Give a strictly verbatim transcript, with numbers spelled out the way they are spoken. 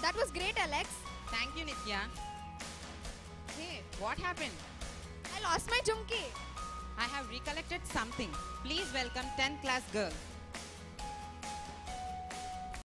That was great, Alex. Thank you, Nitya. Hey, what happened? I lost my jumki. I have recollected something. Please welcome tenth class girl.